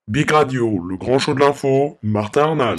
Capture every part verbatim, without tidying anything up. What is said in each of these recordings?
Big Radio, le grand show de l'info, Martin Arnal.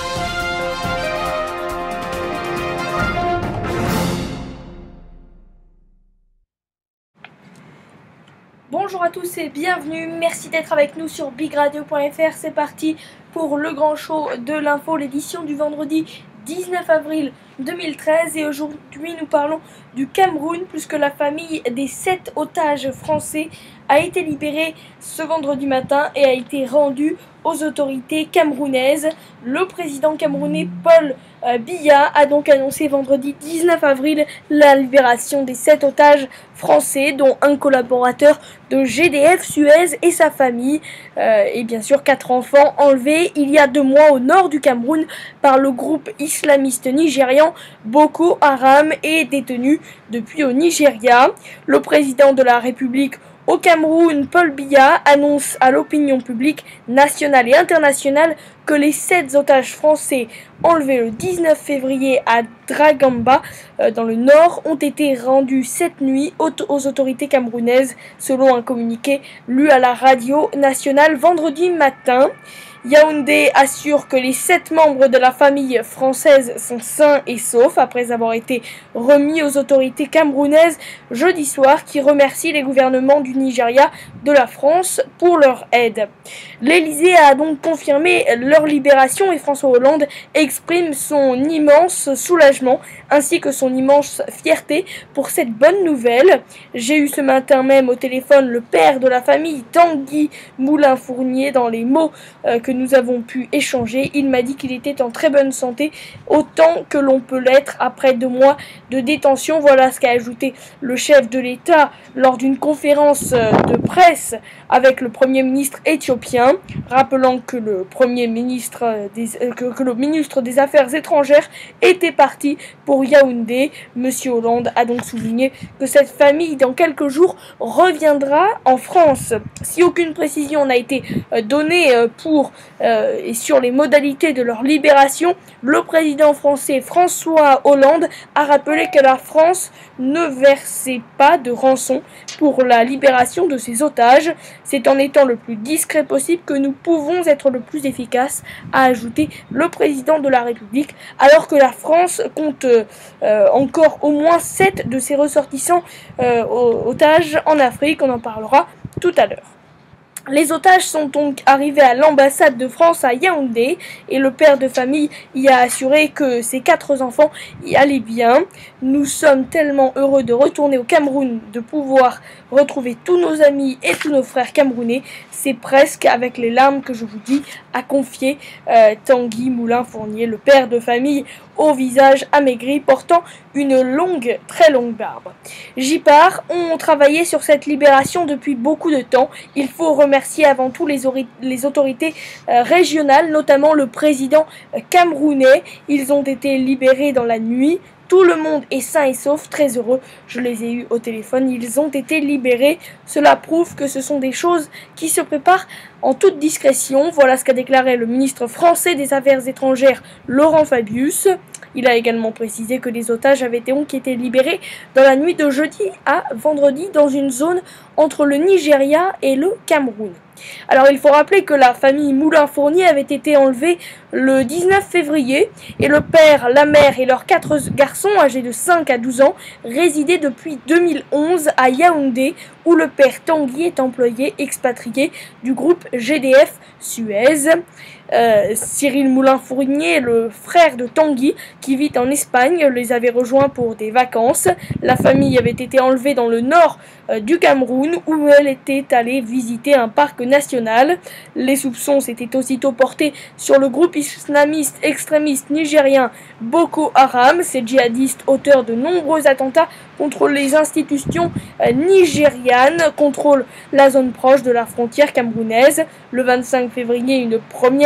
Bonjour à tous et bienvenue, merci d'être avec nous sur big radio point f r. C'est parti pour le grand show de l'info, l'édition du vendredi dix-neuf avril deux mille treize. Et aujourd'hui nous parlons du Cameroun, puisque la famille des sept otages français a été libérée ce vendredi matin et a été rendue aux autorités camerounaises. Le président camerounais Paul euh, Biya a donc annoncé vendredi dix-neuf avril la libération des sept otages français, dont un collaborateur de G D F Suez et sa famille, euh, et bien sûr quatre enfants enlevés il y a deux mois au nord du Cameroun par le groupe islamiste nigérian Boko Haram et détenu depuis au Nigeria. Le président de la République au Cameroun, Paul Biya, annonce à l'opinion publique nationale et internationale que les sept otages français enlevés le dix-neuf février à Dragamba, euh, dans le nord, ont été rendus cette nuit aux, aux autorités camerounaises, selon un communiqué lu à la radio nationale vendredi matin. Yaoundé assure que les sept membres de la famille française sont sains et saufs après avoir été remis aux autorités camerounaises jeudi soir, qui remercie les gouvernements du Nigeria, de la France pour leur aide. L'Élysée a donc confirmé leur libération et François Hollande exprime son immense soulagement ainsi que son immense fierté pour cette bonne nouvelle. J'ai eu ce matin même au téléphone le père de la famille, Tanguy Moulin-Fournier, dans les mots euh, que nous avons pu échanger. Il m'a dit qu'il était en très bonne santé, autant que l'on peut l'être après deux mois de détention. Voilà ce qu'a ajouté le chef de l'État lors d'une conférence de presse avec le Premier ministre éthiopien, rappelant que le Premier ministre des, que, que le ministre des Affaires étrangères était parti pour Yaoundé. Monsieur Hollande a donc souligné que cette famille, dans quelques jours, reviendra en France. Si aucune précision n'a été donnée pour euh, et sur les modalités de leur libération, le président français François Hollande a rappelé que la France ne versait pas de rançon pour la libération de ses otages. C'est en étant le plus discret possible que nous pouvons être le plus efficaces, a ajouté le président de la République, alors que la France compte euh, encore au moins sept de ses ressortissants euh, otages en Afrique. On en parlera tout à l'heure. Les otages sont donc arrivés à l'ambassade de France à Yaoundé et le père de famille y a assuré que ses quatre enfants y allaient bien. Nous sommes tellement heureux de retourner au Cameroun, de pouvoir retrouver tous nos amis et tous nos frères camerounais. C'est presque avec les larmes que je vous dis, a confié euh, Tanguy Moulin-Fournier, le père de famille au visage amaigri, portant une longue, très longue barbe. J'y pars, on travaillait sur cette libération depuis beaucoup de temps. Il faut remercier avant tout les, les autorités euh, régionales, notamment le président euh, camerounais. Ils ont été libérés dans la nuit. Tout le monde est sain et sauf, très heureux. Je les ai eus au téléphone, ils ont été libérés. Cela prouve que ce sont des choses qui se préparent en toute discrétion. Voilà ce qu'a déclaré le ministre français des Affaires étrangères, Laurent Fabius. Il a également précisé que les otages avaient donc été libérés dans la nuit de jeudi à vendredi dans une zone entre le Nigeria et le Cameroun. Alors il faut rappeler que la famille Moulin-Fournier avait été enlevée le dix-neuf février et le père, la mère et leurs quatre garçons âgés de cinq à douze ans résidaient depuis deux mille onze à Yaoundé, où le père Tanguy est employé expatrié du groupe G D F Suez. Euh, Cyril Moulin-Fournier, le frère de Tanguy, qui vit en Espagne, les avait rejoints pour des vacances. La famille avait été enlevée dans le nord euh, du Cameroun, où elle était allée visiter un parc national. Les soupçons s'étaient aussitôt portés sur le groupe islamiste extrémiste nigérien Boko Haram. Ces djihadistes, auteurs de nombreux attentats contre les institutions euh, nigérianes, contrôlent la zone proche de la frontière camerounaise. Le vingt-cinq février, une première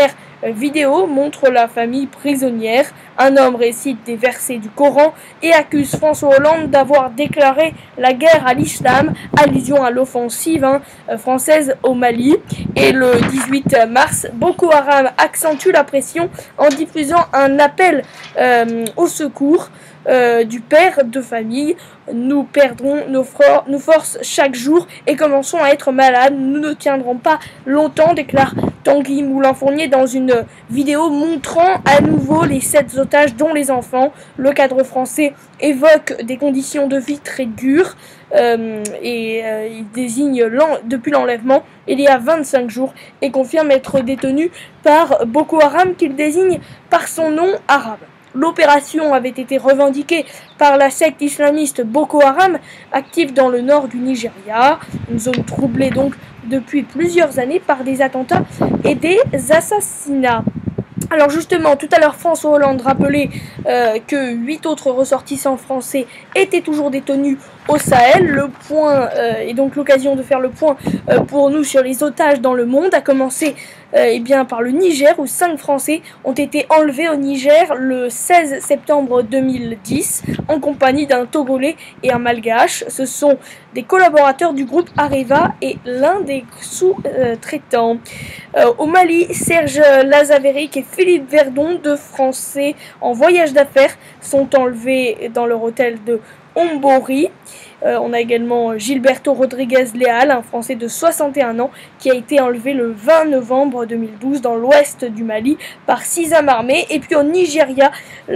vidéo montre la famille prisonnière. Un homme récite des versets du Coran et accuse François Hollande d'avoir déclaré la guerre à l'islam, allusion à l'offensive hein, française au Mali. Et le dix-huit mars, Boko Haram accentue la pression en diffusant un appel euh, au secours euh, du père de famille. Nous perdrons nos, for nos forces chaque jour et commençons à être malades. Nous ne tiendrons pas longtemps, déclare Tanguy Moulin-Fournier dans une vidéo montrant à nouveau les sept otages dont les enfants. Le cadre français évoque des conditions de vie très dures euh, et euh, il désigne depuis l'enlèvement il y a vingt-cinq jours et confirme être détenu par Boko Haram qu'il désigne par son nom arabe. L'opération avait été revendiquée par la secte islamiste Boko Haram, active dans le nord du Nigeria, une zone troublée donc depuis plusieurs années par des attentats et des assassinats. Alors justement, tout à l'heure, François Hollande rappelait euh, que huit autres ressortissants français étaient toujours détenus au Sahel. Le point, euh, et donc l'occasion de faire le point euh, pour nous sur les otages dans le monde, a commencé euh, eh bien, par le Niger, où cinq Français ont été enlevés au Niger le seize septembre deux mille dix, en compagnie d'un Togolais et un Malgache. Ce sont des collaborateurs du groupe Areva et l'un des sous-traitants. Euh, au Mali, Serge Lazaveric et Philippe Verdon, deux Français en voyage d'affaires, sont enlevés dans leur hôtel de Ombori. Euh, on a également Gilberto Rodriguez Leal, un Français de soixante et un ans, qui a été enlevé le vingt novembre deux mille douze dans l'ouest du Mali par six hommes armés. Et puis au Nigeria,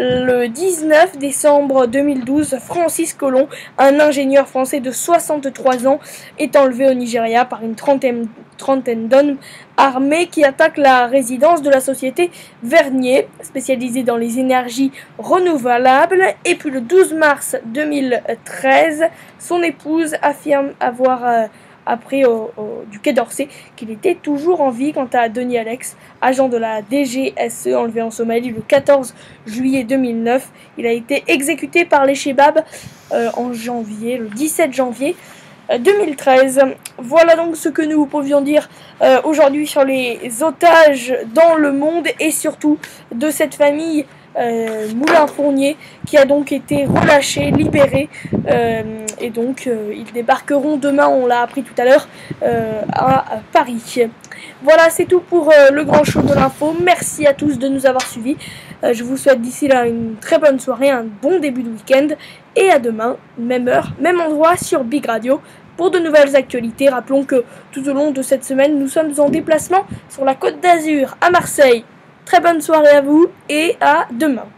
le dix-neuf décembre deux mille douze, Francis Colomb, un ingénieur français de soixante-trois ans, est enlevé au Nigeria par une trentaine, trentaine d'hommes armés qui attaquent la résidence de la société Vernier, spécialisée dans les énergies renouvelables. Et puis le douze mars deux mille treize, son épouse affirme avoir euh, appris au, au, du Quai d'Orsay qu'il était toujours en vie. Quant à Denis Alex, agent de la D G S E enlevé en Somalie le quatorze juillet deux mille neuf, il a été exécuté par les Chebabs euh, en janvier, le dix-sept janvier deux mille treize. Voilà donc ce que nous pouvions dire euh, aujourd'hui sur les otages dans le monde et surtout de cette famille euh, Moulin-Fournier qui a donc été relâchée, libérée euh, et donc euh, ils débarqueront demain, on l'a appris tout à l'heure, euh, à, à Paris. Voilà, c'est tout pour euh, le grand show de l'info. Merci à tous de nous avoir suivis. Euh, je vous souhaite d'ici là une très bonne soirée, un bon début de week-end. Et à demain, même heure, même endroit sur Big Radio pour de nouvelles actualités. Rappelons que tout au long de cette semaine, nous sommes en déplacement sur la Côte d'Azur à Marseille. Très bonne soirée à vous et à demain.